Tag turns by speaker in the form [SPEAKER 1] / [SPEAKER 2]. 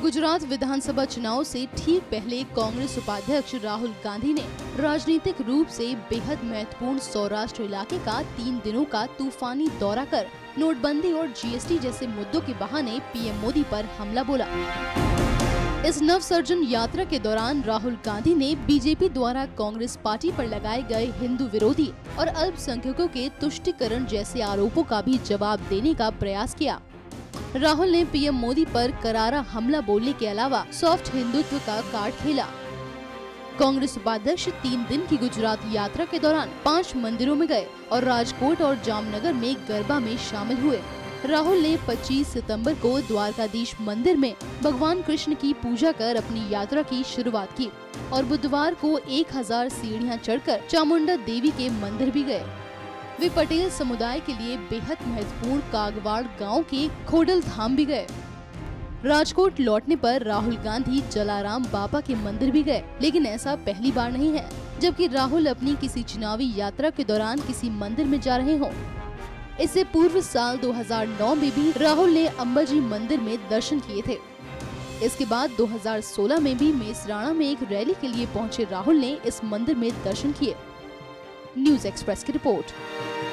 [SPEAKER 1] गुजरात विधानसभा चुनाव से ठीक पहले कांग्रेस उपाध्यक्ष राहुल गांधी ने राजनीतिक रूप से बेहद महत्वपूर्ण सौराष्ट्र इलाके का 3 दिनों का तूफानी दौरा कर नोटबंदी और जीएसटी जैसे मुद्दों के बहाने पीएम मोदी पर हमला बोला। इस नवसर्जन यात्रा के दौरान राहुल गांधी ने बीजेपी द्वारा कांग्रेस पार्टी पर लगाए गए हिंदू विरोधी और अल्पसंख्यकों के तुष्टीकरण जैसे आरोपों का भी जवाब देने का प्रयास किया। राहुल ने पीएम मोदी पर करारा हमला बोलने के अलावा सॉफ्ट हिंदुत्व का कार्ड खेला। कांग्रेस उपाध्यक्ष 3 दिन की गुजरात यात्रा के दौरान 5 मंदिरों में गए और राजकोट और जामनगर में गरबा में शामिल हुए। राहुल ने 25 सितंबर को द्वारकाधीश मंदिर में भगवान कृष्ण की पूजा कर अपनी यात्रा की शुरुआत की और बुधवार को 1000 सीढ़ियां चढ़कर चामुंडा देवी के मंदिर भी गए। वे पटेल समुदाय के लिए बेहद महत्वपूर्ण कागवाड़ गांव के खोडल धाम भी गए। राजकोट लौटने पर राहुल गांधी जलाराम बाबा के मंदिर भी गए, लेकिन ऐसा पहली बार नहीं है जबकि राहुल अपनी किसी चुनावी यात्रा के दौरान किसी मंदिर में जा रहे हों। इससे पूर्व साल 2009 में भी राहुल ने अंबाजी मंदिर में दर्शन किए थे। इसके बाद 2016 में भी मेसराणा में एक रैली के लिए पहुंचे राहुल ने इस मंदिर में दर्शन किए। न्यूज़ एक्सप्रेस की रिपोर्ट।